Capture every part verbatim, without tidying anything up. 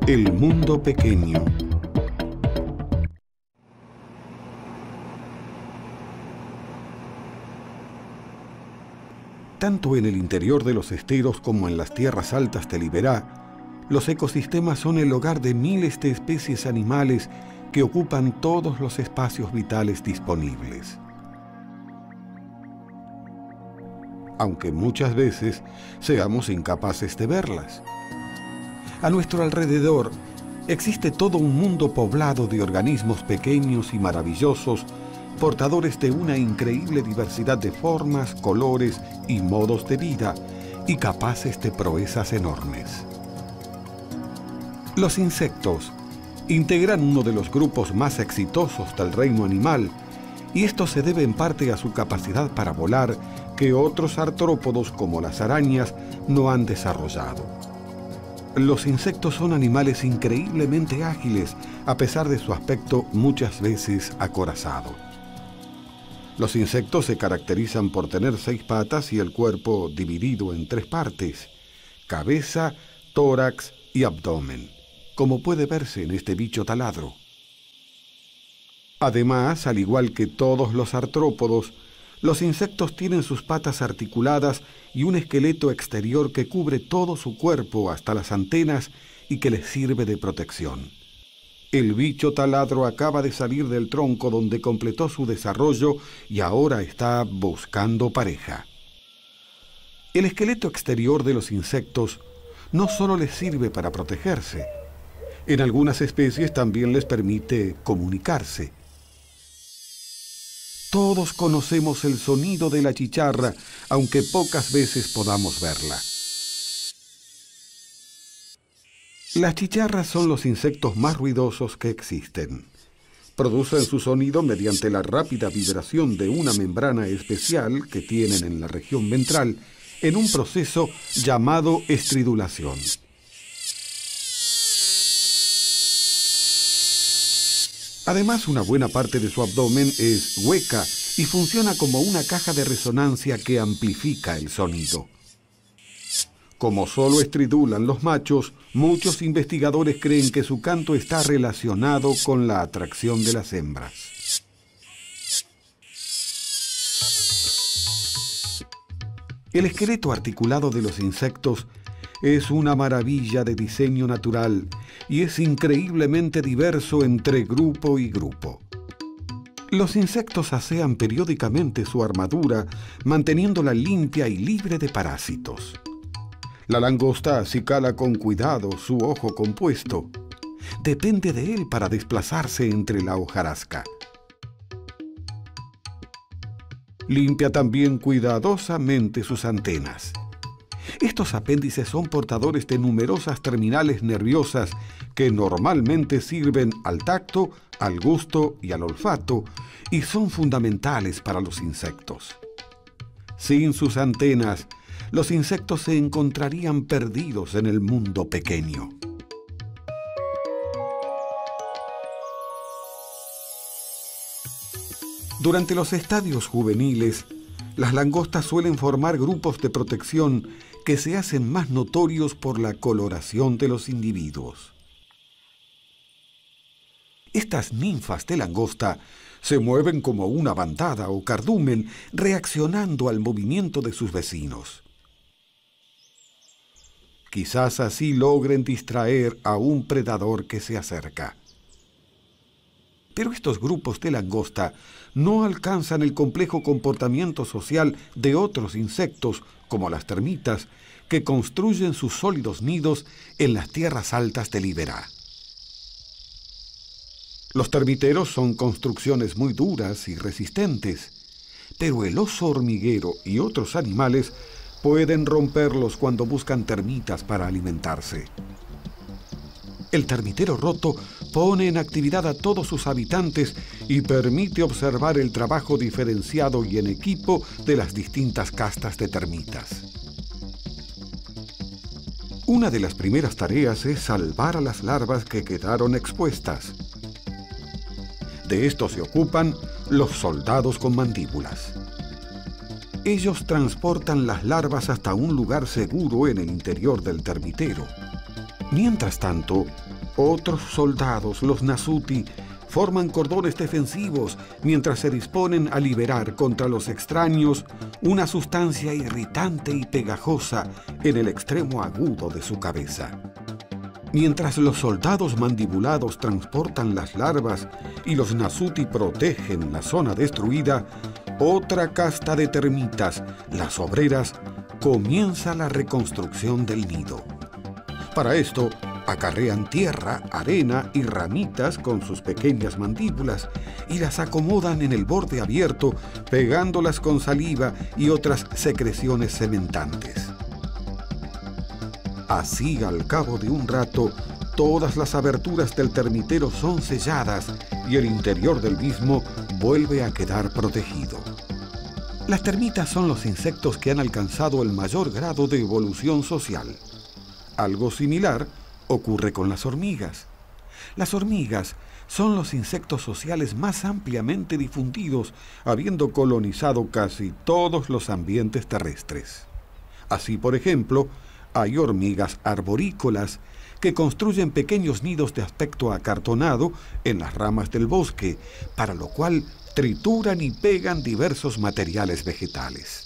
El mundo pequeño. Tanto en el interior de los esteros como en las tierras altas de Liberá, los ecosistemas son el hogar de miles de especies animales que ocupan todos los espacios vitales disponibles. Aunque muchas veces seamos incapaces de verlas. A nuestro alrededor existe todo un mundo poblado de organismos pequeños y maravillosos, portadores de una increíble diversidad de formas, colores y modos de vida, y capaces de proezas enormes. Los insectos integran uno de los grupos más exitosos del reino animal, y esto se debe en parte a su capacidad para volar que otros artrópodos como las arañas no han desarrollado. Los insectos son animales increíblemente ágiles, a pesar de su aspecto muchas veces acorazado. Los insectos se caracterizan por tener seis patas y el cuerpo dividido en tres partes: cabeza, tórax y abdomen, como puede verse en este bicho taladro. Además, al igual que todos los artrópodos, los insectos tienen sus patas articuladas y un esqueleto exterior que cubre todo su cuerpo hasta las antenas y que les sirve de protección. El bicho taladro acaba de salir del tronco donde completó su desarrollo y ahora está buscando pareja. El esqueleto exterior de los insectos no solo les sirve para protegerse, en algunas especies también les permite comunicarse. Todos conocemos el sonido de la chicharra, aunque pocas veces podamos verla. Las chicharras son los insectos más ruidosos que existen. Producen su sonido mediante la rápida vibración de una membrana especial que tienen en la región ventral, en un proceso llamado estridulación. Además, una buena parte de su abdomen es hueca y funciona como una caja de resonancia que amplifica el sonido. Como solo estridulan los machos, muchos investigadores creen que su canto está relacionado con la atracción de las hembras. El esqueleto articulado de los insectos es una maravilla de diseño natural y es increíblemente diverso entre grupo y grupo. Los insectos asean periódicamente su armadura, manteniéndola limpia y libre de parásitos. La langosta acicala con cuidado su ojo compuesto. Depende de él para desplazarse entre la hojarasca. Limpia también cuidadosamente sus antenas. Estos apéndices son portadores de numerosas terminales nerviosas que normalmente sirven al tacto, al gusto y al olfato, y son fundamentales para los insectos. Sin sus antenas, los insectos se encontrarían perdidos en el mundo pequeño. Durante los estadios juveniles, las langostas suelen formar grupos de protección que se hacen más notorios por la coloración de los individuos. Estas ninfas de langosta se mueven como una bandada o cardumen, reaccionando al movimiento de sus vecinos. Quizás así logren distraer a un predador que se acerca. Pero estos grupos de langosta no alcanzan el complejo comportamiento social de otros insectos, como las termitas, que construyen sus sólidos nidos en las tierras altas de Liberá. Los termiteros son construcciones muy duras y resistentes, pero el oso hormiguero y otros animales pueden romperlos cuando buscan termitas para alimentarse. El termitero roto pone en actividad a todos sus habitantes y permite observar el trabajo diferenciado y en equipo de las distintas castas de termitas. Una de las primeras tareas es salvar a las larvas que quedaron expuestas. De esto se ocupan los soldados con mandíbulas. Ellos transportan las larvas hasta un lugar seguro en el interior del termitero. Mientras tanto, Otros soldados, los Nasuti, forman cordones defensivos mientras se disponen a liberar contra los extraños una sustancia irritante y pegajosa en el extremo agudo de su cabeza. Mientras los soldados mandibulados transportan las larvas y los Nasuti protegen la zona destruida, otra casta de termitas, las obreras, comienza la reconstrucción del nido. Para esto, acarrean tierra, arena y ramitas con sus pequeñas mandíbulas y las acomodan en el borde abierto, pegándolas con saliva y otras secreciones cementantes. Así, al cabo de un rato, todas las aberturas del termitero son selladas y el interior del mismo vuelve a quedar protegido. Las termitas son los insectos que han alcanzado el mayor grado de evolución social. Algo similar ocurre con las hormigas. Las hormigas son los insectos sociales más ampliamente difundidos, habiendo colonizado casi todos los ambientes terrestres. Así, por ejemplo, hay hormigas arborícolas que construyen pequeños nidos de aspecto acartonado en las ramas del bosque, para lo cual trituran y pegan diversos materiales vegetales.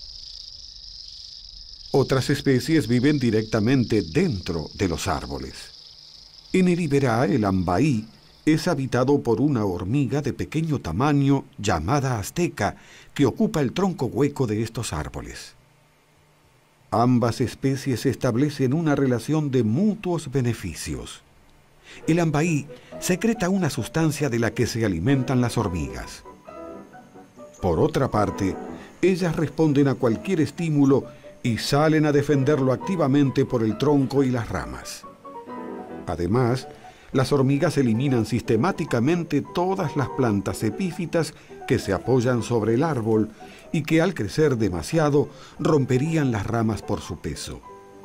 Otras especies viven directamente dentro de los árboles. En el Iberá, el ambaí es habitado por una hormiga de pequeño tamaño llamada azteca, que ocupa el tronco hueco de estos árboles. Ambas especies establecen una relación de mutuos beneficios. El ambaí secreta una sustancia de la que se alimentan las hormigas. Por otra parte, ellas responden a cualquier estímulo y salen a defenderlo activamente por el tronco y las ramas. Además, las hormigas eliminan sistemáticamente todas las plantas epífitas que se apoyan sobre el árbol y que al crecer demasiado romperían las ramas por su peso.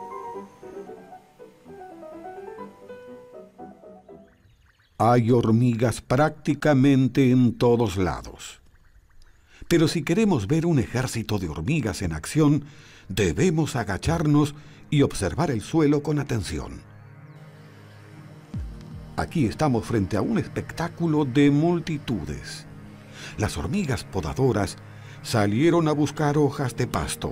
Hay hormigas prácticamente en todos lados. Pero si queremos ver un ejército de hormigas en acción, debemos agacharnos y observar el suelo con atención. Aquí estamos frente a un espectáculo de multitudes. Las hormigas podadoras salieron a buscar hojas de pasto.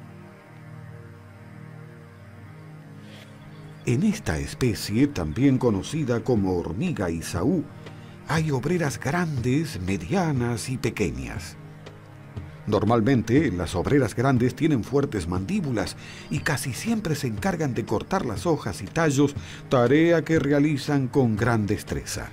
En esta especie, también conocida como hormiga Isaú, hay obreras grandes, medianas y pequeñas. Normalmente, las obreras grandes tienen fuertes mandíbulas y casi siempre se encargan de cortar las hojas y tallos, tarea que realizan con gran destreza.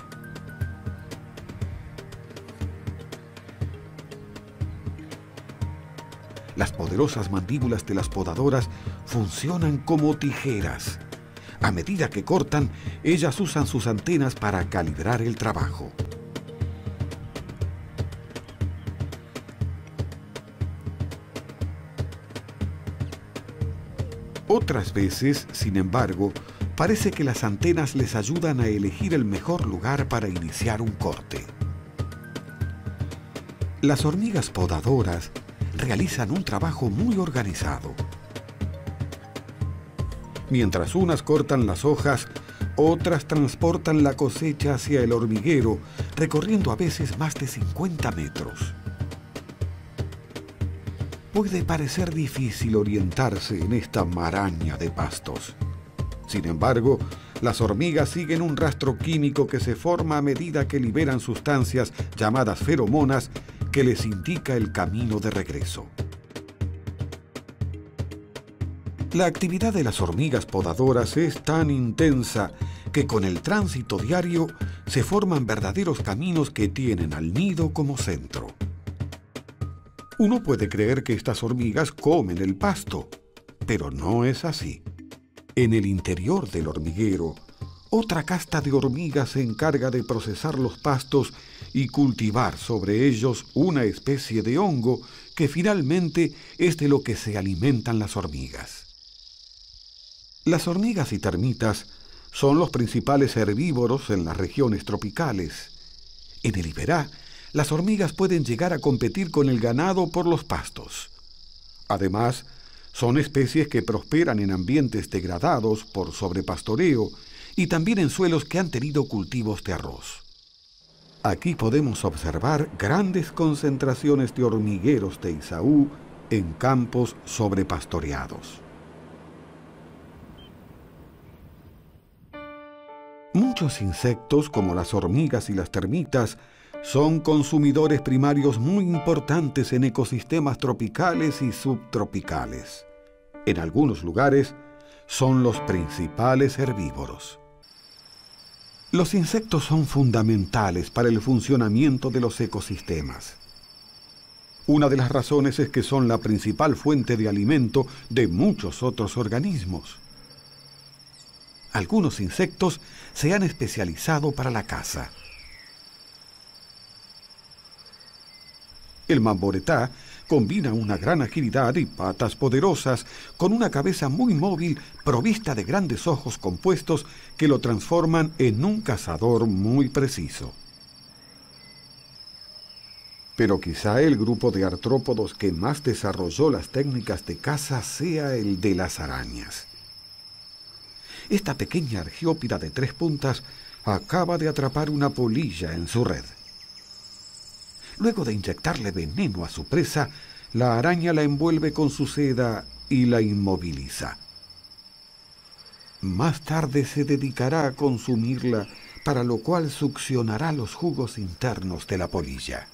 Las poderosas mandíbulas de las podadoras funcionan como tijeras. A medida que cortan, ellas usan sus antenas para calibrar el trabajo. Otras veces, sin embargo, parece que las antenas les ayudan a elegir el mejor lugar para iniciar un corte. Las hormigas podadoras realizan un trabajo muy organizado. Mientras unas cortan las hojas, otras transportan la cosecha hacia el hormiguero, recorriendo a veces más de cincuenta metros. Puede parecer difícil orientarse en esta maraña de pastos. Sin embargo, las hormigas siguen un rastro químico que se forma a medida que liberan sustancias llamadas feromonas que les indica el camino de regreso. La actividad de las hormigas podadoras es tan intensa que con el tránsito diario se forman verdaderos caminos que tienen al nido como centro. Uno puede creer que estas hormigas comen el pasto, pero no es así. En el interior del hormiguero, otra casta de hormigas se encarga de procesar los pastos y cultivar sobre ellos una especie de hongo que finalmente es de lo que se alimentan las hormigas. Las hormigas y termitas son los principales herbívoros en las regiones tropicales. En el Iberá, las hormigas pueden llegar a competir con el ganado por los pastos. Además, son especies que prosperan en ambientes degradados por sobrepastoreo y también en suelos que han tenido cultivos de arroz. Aquí podemos observar grandes concentraciones de hormigueros de Isaú en campos sobrepastoreados. Muchos insectos, como las hormigas y las termitas, son consumidores primarios muy importantes en ecosistemas tropicales y subtropicales. En algunos lugares, son los principales herbívoros. Los insectos son fundamentales para el funcionamiento de los ecosistemas. Una de las razones es que son la principal fuente de alimento de muchos otros organismos. Algunos insectos se han especializado para la caza. El mamboretá combina una gran agilidad y patas poderosas con una cabeza muy móvil provista de grandes ojos compuestos que lo transforman en un cazador muy preciso. Pero quizá el grupo de artrópodos que más desarrolló las técnicas de caza sea el de las arañas. Esta pequeña argiópida de tres puntas acaba de atrapar una polilla en su red. Luego de inyectarle veneno a su presa, la araña la envuelve con su seda y la inmoviliza. Más tarde se dedicará a consumirla, para lo cual succionará los jugos internos de la polilla.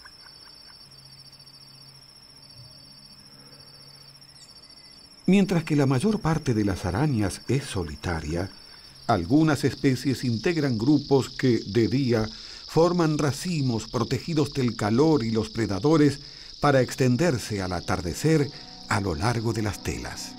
Mientras que la mayor parte de las arañas es solitaria, algunas especies integran grupos que, de día, forman racimos protegidos del calor y los predadores para extenderse al atardecer a lo largo de las telas.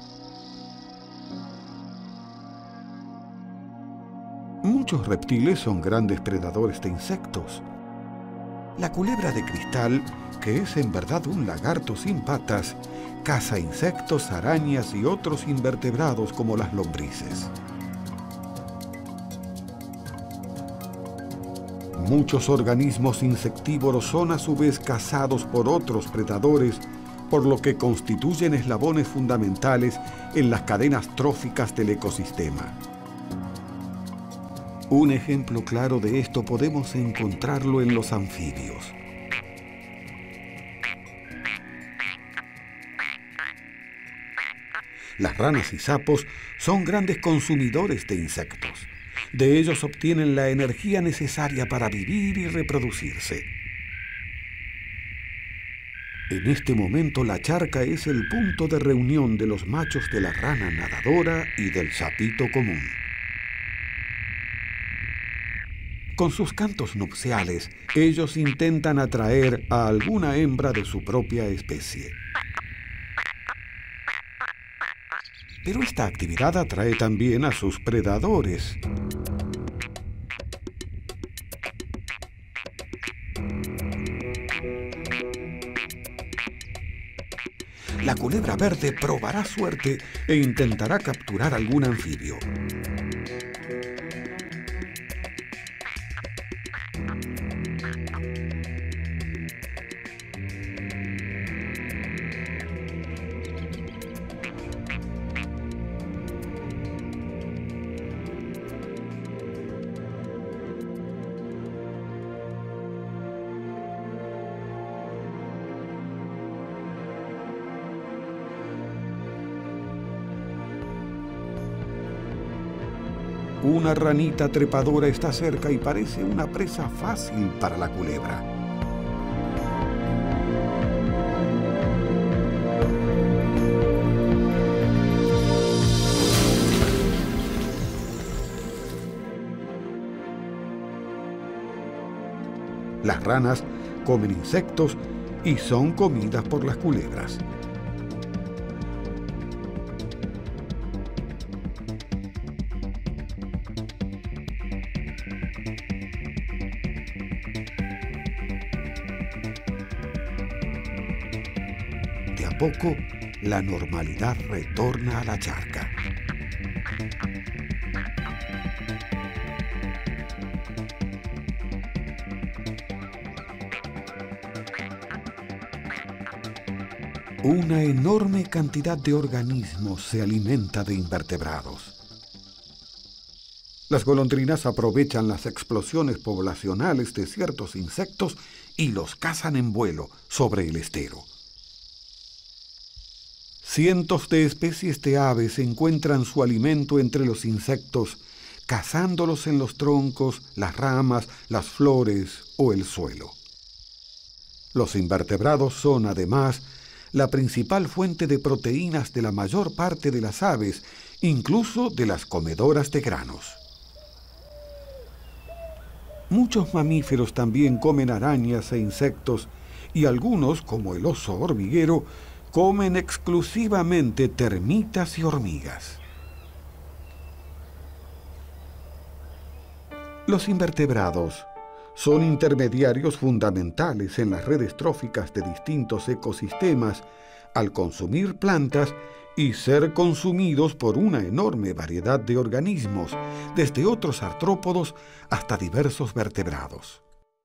Muchos reptiles son grandes predadores de insectos. La culebra de cristal, que es en verdad un lagarto sin patas, caza insectos, arañas y otros invertebrados como las lombrices. Muchos organismos insectívoros son a su vez cazados por otros predadores, por lo que constituyen eslabones fundamentales en las cadenas tróficas del ecosistema. Un ejemplo claro de esto podemos encontrarlo en los anfibios. Las ranas y sapos son grandes consumidores de insectos. De ellos obtienen la energía necesaria para vivir y reproducirse. En este momento la charca es el punto de reunión de los machos de la rana nadadora y del sapito común. Con sus cantos nupciales, ellos intentan atraer a alguna hembra de su propia especie. Pero esta actividad atrae también a sus predadores. La culebra verde probará suerte e intentará capturar algún anfibio. Una ranita trepadora está cerca y parece una presa fácil para la culebra. Las ranas comen insectos y son comidas por las culebras. De a poco, la normalidad retorna a la charca. Una enorme cantidad de organismos se alimenta de invertebrados. Las golondrinas aprovechan las explosiones poblacionales de ciertos insectos y los cazan en vuelo sobre el estero. Cientos de especies de aves encuentran su alimento entre los insectos, cazándolos en los troncos, las ramas, las flores o el suelo. Los invertebrados son, además, la principal fuente de proteínas de la mayor parte de las aves, incluso de las comedoras de granos. Muchos mamíferos también comen arañas e insectos, y algunos, como el oso hormiguero, comen exclusivamente termitas y hormigas. Los invertebrados son intermediarios fundamentales en las redes tróficas de distintos ecosistemas al consumir plantas y ser consumidos por una enorme variedad de organismos, desde otros artrópodos hasta diversos vertebrados.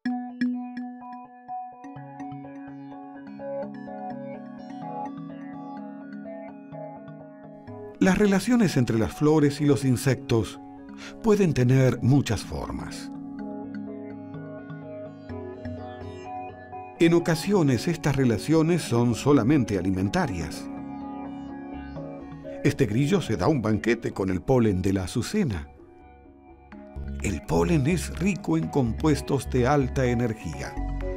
Las relaciones entre las flores y los insectos pueden tener muchas formas. En ocasiones estas relaciones son solamente alimentarias. Este grillo se da un banquete con el polen de la azucena. El polen es rico en compuestos de alta energía.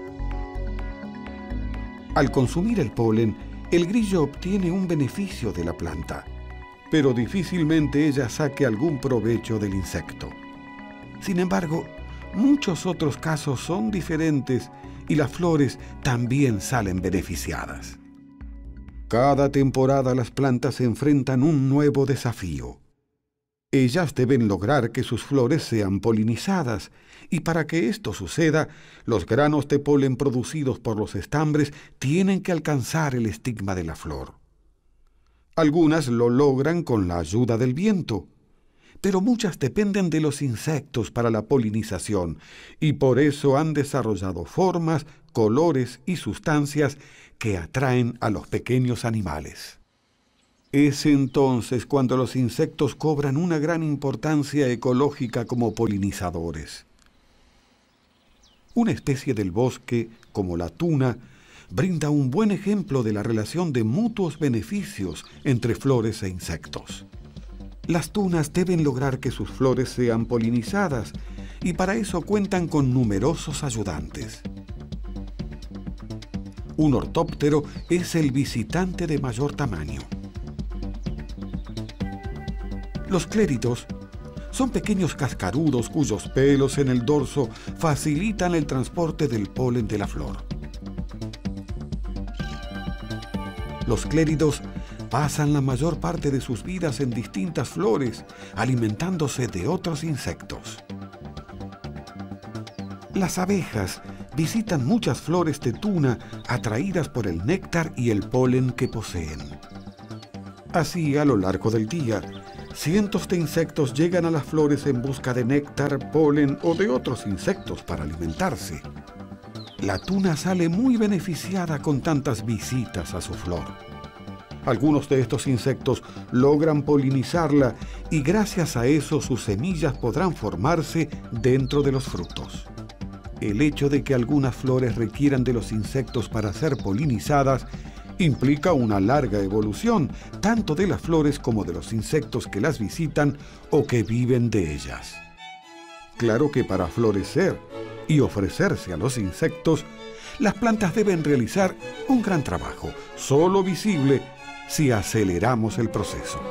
Al consumir el polen, el grillo obtiene un beneficio de la planta, pero difícilmente ella saque algún provecho del insecto. Sin embargo, muchos otros casos son diferentes y las flores también salen beneficiadas. Cada temporada las plantas se enfrentan un nuevo desafío. Ellas deben lograr que sus flores sean polinizadas, y para que esto suceda, los granos de polen producidos por los estambres tienen que alcanzar el estigma de la flor. Algunas lo logran con la ayuda del viento, pero muchas dependen de los insectos para la polinización, y por eso han desarrollado formas, colores y sustancias que atraen a los pequeños animales. Es entonces cuando los insectos cobran una gran importancia ecológica como polinizadores. Una especie del bosque, como la tuna, brinda un buen ejemplo de la relación de mutuos beneficios entre flores e insectos. Las tunas deben lograr que sus flores sean polinizadas, y para eso cuentan con numerosos ayudantes. Un ortóptero es el visitante de mayor tamaño. Los cléridos son pequeños cascarudos cuyos pelos en el dorso facilitan el transporte del polen de la flor. Los cléridos pasan la mayor parte de sus vidas en distintas flores, alimentándose de otros insectos. Las abejas visitan muchas flores de tuna atraídas por el néctar y el polen que poseen. Así, a lo largo del día, cientos de insectos llegan a las flores en busca de néctar, polen o de otros insectos para alimentarse. La tuna sale muy beneficiada con tantas visitas a su flor. Algunos de estos insectos logran polinizarla y gracias a eso sus semillas podrán formarse dentro de los frutos. El hecho de que algunas flores requieran de los insectos para ser polinizadas implica una larga evolución, tanto de las flores como de los insectos que las visitan o que viven de ellas. Claro que para florecer y ofrecerse a los insectos, las plantas deben realizar un gran trabajo, solo visible si aceleramos el proceso.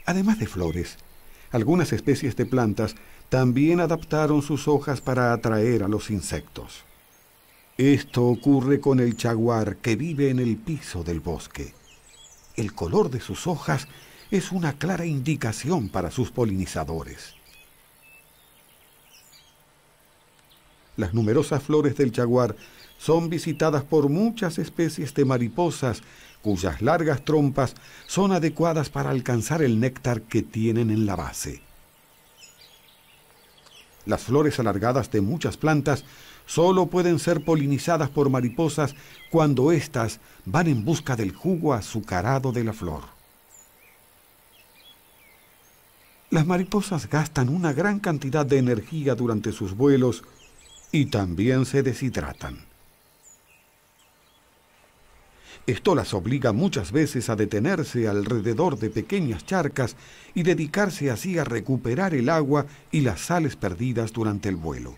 Además de flores, algunas especies de plantas también adaptaron sus hojas para atraer a los insectos. Esto ocurre con el chaguar que vive en el piso del bosque. El color de sus hojas es una clara indicación para sus polinizadores. Las numerosas flores del chaguar son visitadas por muchas especies de mariposas cuyas largas trompas son adecuadas para alcanzar el néctar que tienen en la base. Las flores alargadas de muchas plantas solo pueden ser polinizadas por mariposas cuando éstas van en busca del jugo azucarado de la flor. Las mariposas gastan una gran cantidad de energía durante sus vuelos y también se deshidratan. Esto las obliga muchas veces a detenerse alrededor de pequeñas charcas y dedicarse así a recuperar el agua y las sales perdidas durante el vuelo.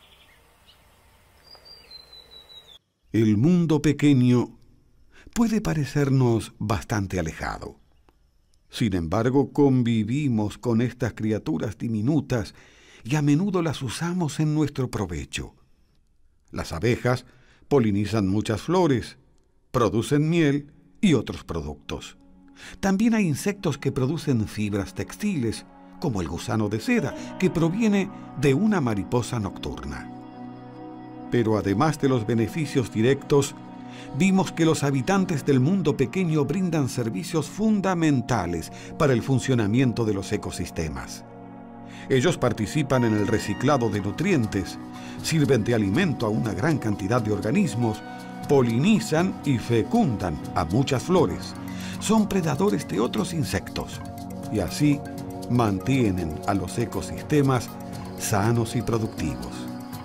El mundo pequeño puede parecernos bastante alejado. Sin embargo, convivimos con estas criaturas diminutas y a menudo las usamos en nuestro provecho. Las abejas polinizan muchas flores, producen miel y otros productos. También hay insectos que producen fibras textiles, como el gusano de seda, que proviene de una mariposa nocturna. Pero además de los beneficios directos, vimos que los habitantes del mundo pequeño brindan servicios fundamentales para el funcionamiento de los ecosistemas. Ellos participan en el reciclado de nutrientes, sirven de alimento a una gran cantidad de organismos, polinizan y fecundan a muchas flores, son predadores de otros insectos y así mantienen a los ecosistemas sanos y productivos.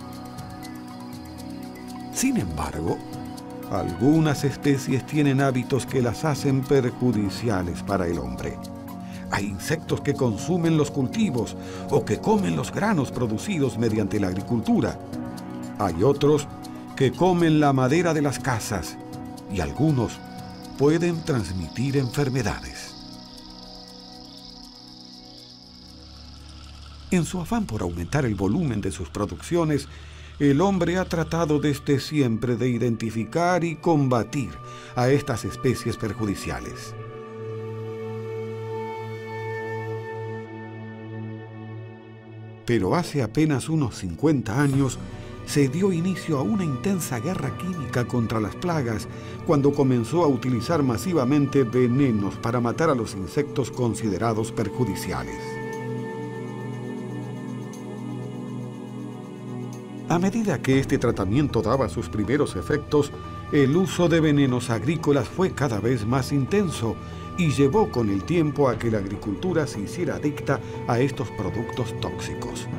Sin embargo, algunas especies tienen hábitos que las hacen perjudiciales para el hombre. Hay insectos que consumen los cultivos o que comen los granos producidos mediante la agricultura. Hay otros que comen la madera de las casas y algunos pueden transmitir enfermedades. En su afán por aumentar el volumen de sus producciones, el hombre ha tratado desde siempre de identificar y combatir a estas especies perjudiciales. Pero hace apenas unos cincuenta años se dio inicio a una intensa guerra química contra las plagas cuando comenzó a utilizar masivamente venenos para matar a los insectos considerados perjudiciales. A medida que este tratamiento daba sus primeros efectos, el uso de venenos agrícolas fue cada vez más intenso y llevó con el tiempo a que la agricultura se hiciera adicta a estos productos tóxicos.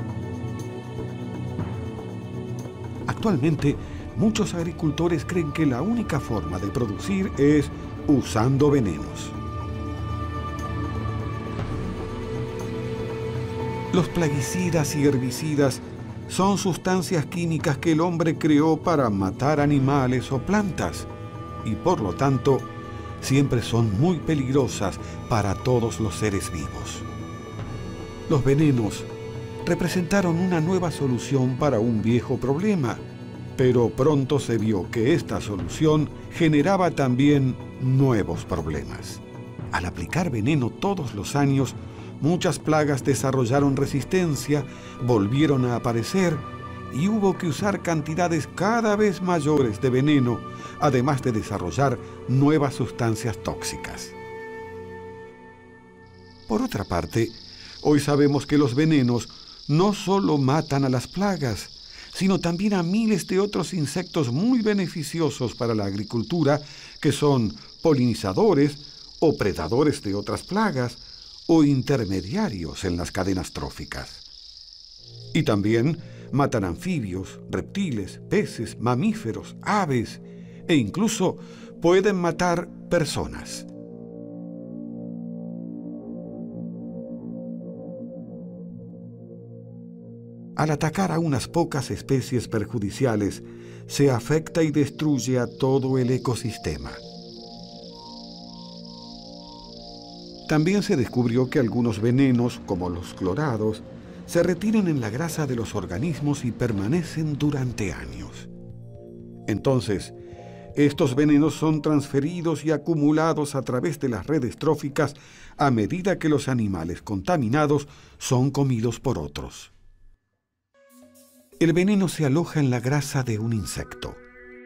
Actualmente, muchos agricultores creen que la única forma de producir es usando venenos. Los plaguicidas y herbicidas son sustancias químicas que el hombre creó para matar animales o plantas y, por lo tanto, siempre son muy peligrosas para todos los seres vivos. Los venenos representaron una nueva solución para un viejo problema, pero pronto se vio que esta solución generaba también nuevos problemas. Al aplicar veneno todos los años, muchas plagas desarrollaron resistencia, volvieron a aparecer y hubo que usar cantidades cada vez mayores de veneno, además de desarrollar nuevas sustancias tóxicas. Por otra parte, hoy sabemos que los venenos no solo matan a las plagas, sino también a miles de otros insectos muy beneficiosos para la agricultura, que son polinizadores o predadores de otras plagas o intermediarios en las cadenas tróficas. Y también matan anfibios, reptiles, peces, mamíferos, aves e incluso pueden matar personas. Al atacar a unas pocas especies perjudiciales, se afecta y destruye a todo el ecosistema. También se descubrió que algunos venenos, como los clorados, se retiran en la grasa de los organismos y permanecen durante años. Entonces, estos venenos son transferidos y acumulados a través de las redes tróficas a medida que los animales contaminados son comidos por otros. El veneno se aloja en la grasa de un insecto.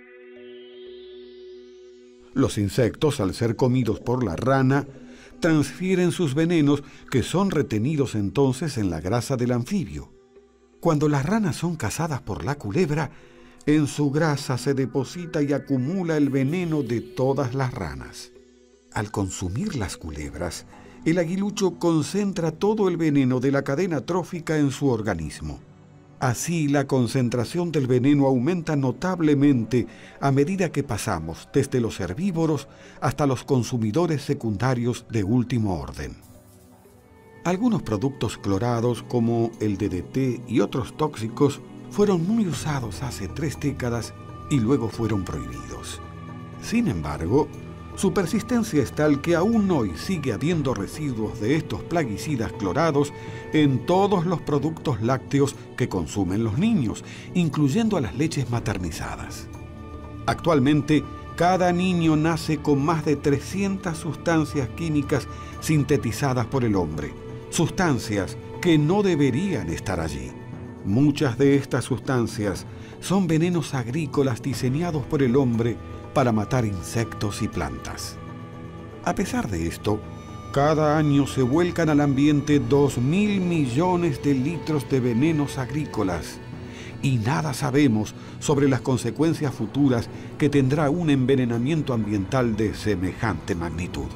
Los insectos, al ser comidos por la rana, transfieren sus venenos, que son retenidos entonces en la grasa del anfibio. Cuando las ranas son cazadas por la culebra, en su grasa se deposita y acumula el veneno de todas las ranas. Al consumir las culebras, el aguilucho concentra todo el veneno de la cadena trófica en su organismo. Así, la concentración del veneno aumenta notablemente a medida que pasamos desde los herbívoros hasta los consumidores secundarios de último orden. Algunos productos clorados, como el D D T y otros tóxicos, fueron muy usados hace tres décadas y luego fueron prohibidos. Sin embargo, su persistencia es tal que aún hoy sigue habiendo residuos de estos plaguicidas clorados en todos los productos lácteos que consumen los niños, incluyendo a las leches maternizadas. Actualmente, cada niño nace con más de trescientas sustancias químicas sintetizadas por el hombre, sustancias que no deberían estar allí. Muchas de estas sustancias son venenos agrícolas diseñados por el hombre para matar insectos y plantas. A pesar de esto, cada año se vuelcan al ambiente dos mil millones de litros de venenos agrícolas y nada sabemos sobre las consecuencias futuras que tendrá un envenenamiento ambiental de semejante magnitud.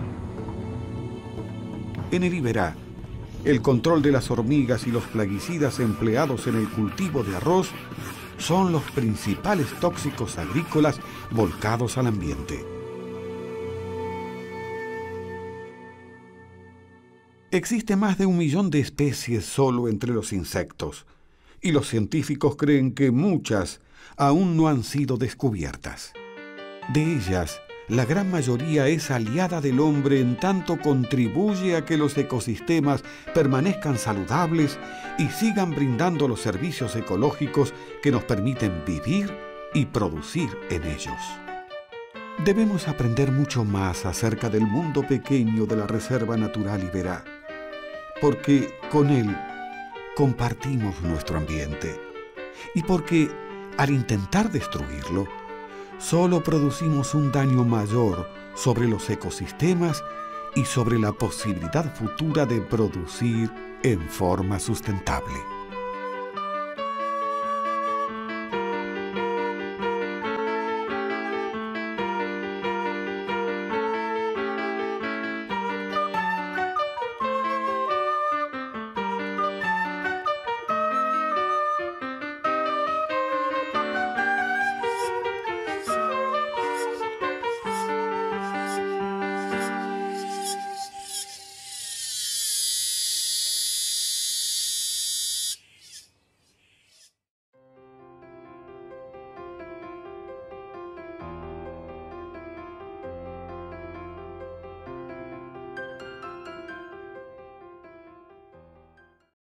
En el Iberá, el control de las hormigas y los plaguicidas empleados en el cultivo de arroz son los principales tóxicos agrícolas volcados al ambiente. Existe más de un millón de especies solo entre los insectos, y los científicos creen que muchas aún no han sido descubiertas. De ellas, la gran mayoría es aliada del hombre en tanto contribuye a que los ecosistemas permanezcan saludables y sigan brindando los servicios ecológicos que nos permiten vivir y producir en ellos. Debemos aprender mucho más acerca del mundo pequeño de la Reserva Natural Iberá, porque con él compartimos nuestro ambiente y porque, al intentar destruirlo, solo producimos un daño mayor sobre los ecosistemas y sobre la posibilidad futura de producir en forma sustentable.